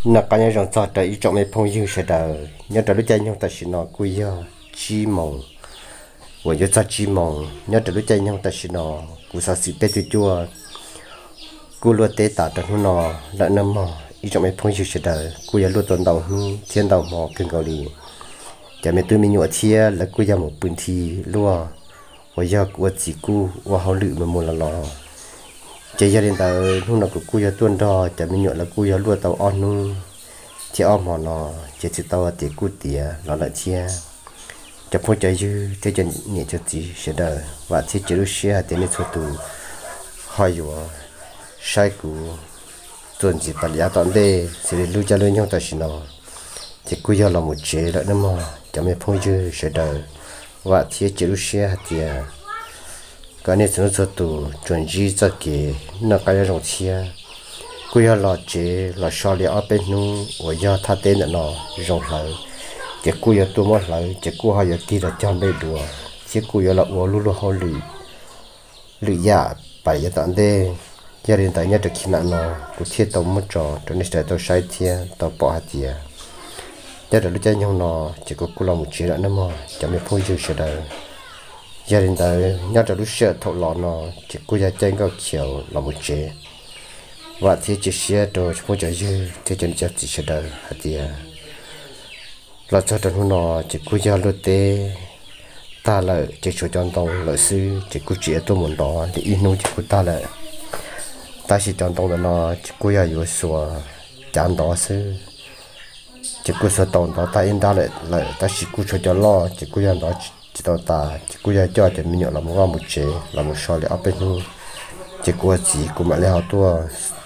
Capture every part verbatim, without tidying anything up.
nó cái nhà rong cho tới trong mấy phong dương sẽ đời nhớ tới lúc chơi nhau ta chỉ nó quý giờ chi mong và nhớ cho chi mong nhớ tới lúc chơi nhau ta chỉ nó cú sao xịt bé chua chua cú lúa té tạ trong nó lại nằm mò ý trong mấy phong dương sẽ đời cú giờ lúa tuần đầu hương thiên đầu mò kinh cầu đi chả mấy tôi mình nhọ chia là cú giờ một bún thì lúa và giờ cú chỉ cú và họ lự mà một là lò chơi gia đình ta lúc nào cũng cú giờ tuần đó chả mình nhọ là cú giờ lúa tàu on nu chỉ om họ nó chỉ chỉ tao thì cú tía nó lại chia cho phong chơi chứ thế cho nhẹ cho chị sẽ đỡ và thế chỉ lúc xưa thì nên số tụ hỏi dù sai cú tuần chỉ phải giá tận đây sẽ lưu cho lưu nhau ta xin nó chỉ cú giờ là một chế lại nữa mà cho mấy phong chơi sẽ đỡ và thế chỉ lúc xưa thì cái này số tụ chuẩn gì cho kỹ nó cái rong chia cú giờ là chế là sao liệu ở bên nu và giờ thà tên là nó rong lại chỉ cú giờ tôi mất lại chỉ cú họ giờ kia là cho mấy đùa chỉ cú giờ là uống luôn luôn họ lì lì dạ phải giờ tận đây gia đình tại nhà được khi nào nó cú thiết tàu mất trò cho nên sẽ tàu sai thiê tàu bỏ hạt thiê giờ được lúc chơi nhau nó chỉ có cú làm một chuyện nữa mà chẳng mấy phôi dư sẽ đời gia đình tại nhà được lúc sẽ thọ lọ nó chỉ cú giờ chơi có chiều là một chuyện và thì chỉ xe đồ cho chơi dư thì chân chắc chỉ sẽ đời hạt thiê là cho tận nó chỉ cú giờ lúc té ta là chỉ cho chọn tông lợi sư chỉ cú chỉ tôi muốn đó thì in nuôi chỉ cú ta là ta chỉ chọn tông là nó chỉ cú giờอยู่ส่วนจานđó sư chỉ cú số tông đó ta in ta lại lại ta chỉ cú cho cho lo chỉ cú giờ đó chỉ tao ta chỉ cú giờ cho thì mình nhận là một cái một chế là một số để áp bên chỉ cú chỉ cú mà lấy họ tua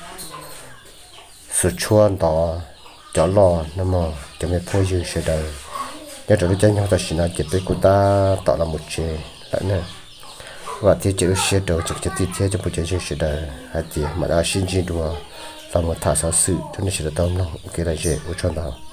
số chuan đó cho lo nằm mà cho mấy phôi dư sẽ đời nhớ cho lúc chơi nhau ta xin nói chuyện với cô ta tạo là một chế lại nè và thì chữ sẽ đầu trực tiếp tiếp theo cho một chơi sẽ đời hay thì mà đã xin chỉ đùa là một thả sáu sự cho nên sẽ được tâm nó ok là dễ của cho nào